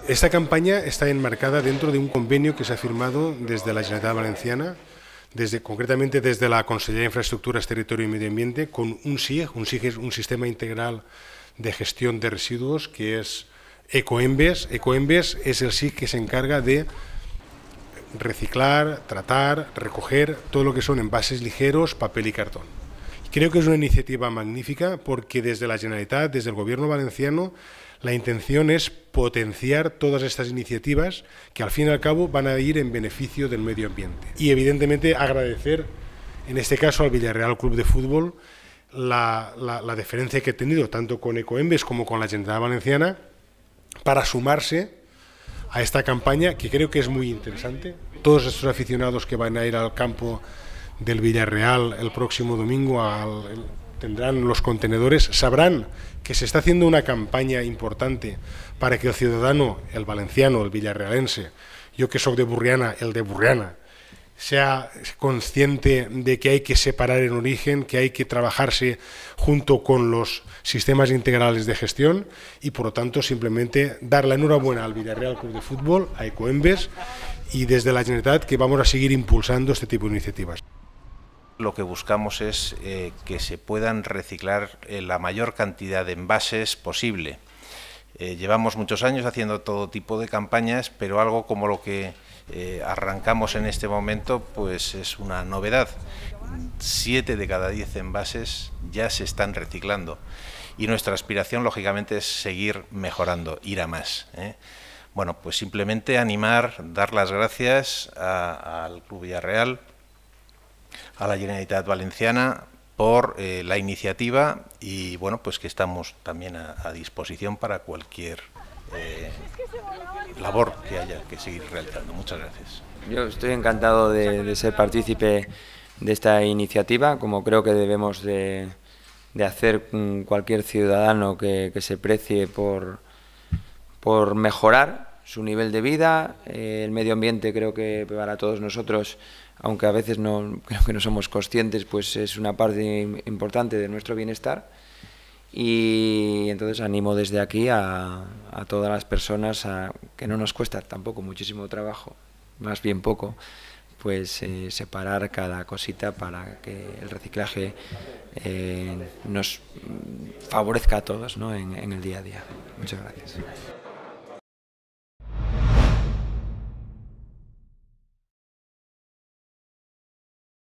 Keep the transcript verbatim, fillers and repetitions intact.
Esta campaña está enmarcada dentro de un convenio que se ha firmado desde la Generalitat Valenciana, desde, concretamente desde la Consellería de Infraestructuras, Territorio y Medio Ambiente, con un S I E, un S I E es un sistema integral de gestión de residuos que es Ecoembes. Ecoembes es el S I E que se encarga de reciclar, tratar, recoger todo lo que son envases ligeros, papel y cartón. Creo que es una iniciativa magnífica porque desde la Generalitat, desde el Gobierno valenciano, la intención es potenciar todas estas iniciativas que al fin y al cabo van a ir en beneficio del medio ambiente. Y evidentemente agradecer en este caso al Villarreal Club de Fútbol la, la, la deferencia que ha tenido tanto con Ecoembes como con la Generalitat Valenciana para sumarse a esta campaña que creo que es muy interesante. Todos estos aficionados que van a ir al campo del Villarreal el próximo domingo al, el, tendrán los contenedores, sabrán que se está haciendo una campaña importante para que el ciudadano, el valenciano, el villarrealense, yo que soy de Burriana, el de Burriana, sea consciente de que hay que separar en origen, que hay que trabajarse junto con los sistemas integrales de gestión y por lo tanto simplemente dar la enhorabuena al Villarreal Club de Fútbol, a Ecoembes y desde la Generalitat que vamos a seguir impulsando este tipo de iniciativas. Lo que buscamos es eh, que se puedan reciclar eh, la mayor cantidad de envases posible. Eh, llevamos muchos años haciendo todo tipo de campañas, pero algo como lo que eh, arrancamos en este momento pues es una novedad. Siete de cada diez envases ya se están reciclando y nuestra aspiración lógicamente es seguir mejorando, ir a más, ¿eh? Bueno, pues simplemente animar, dar las gracias a, al Club Villarreal, a la Generalitat Valenciana por eh, la iniciativa y bueno, pues que estamos también a, a disposición para cualquier eh, labor que haya que seguir realizando. Muchas gracias. Yo estoy encantado de, de ser partícipe de esta iniciativa, como creo que debemos de, de hacer cualquier ciudadano que, que se precie por, por mejorar su nivel de vida. Eh, el medio ambiente creo que para todos nosotros, aunque a veces no, creo que no somos conscientes, pues es una parte importante de nuestro bienestar. Y entonces animo desde aquí a, a todas las personas a que no nos cuesta tampoco muchísimo trabajo, más bien poco, pues eh, separar cada cosita para que el reciclaje eh, nos favorezca a todos, ¿no? en, en el día a día. Muchas gracias.